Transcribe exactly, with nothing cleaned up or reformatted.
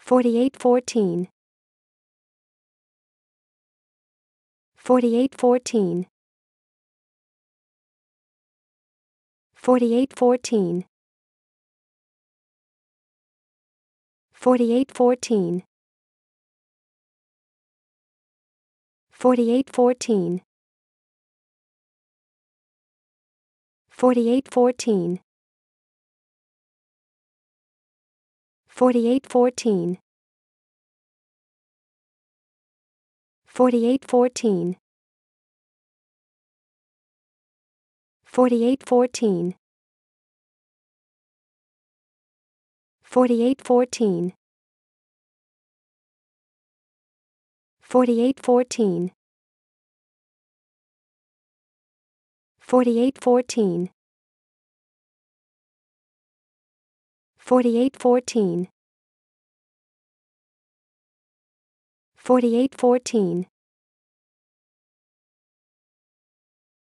forty-eight fourteen, forty-eight fourteen, forty-eight fourteen, forty-eight fourteen, forty-eight fourteen, forty-eight fourteen, forty-eight fourteen, forty-eight fourteen, forty-eight fourteen, forty-eight fourteen, forty-eight fourteen, forty-eight fourteen, forty-eight fourteen, forty-eight fourteen,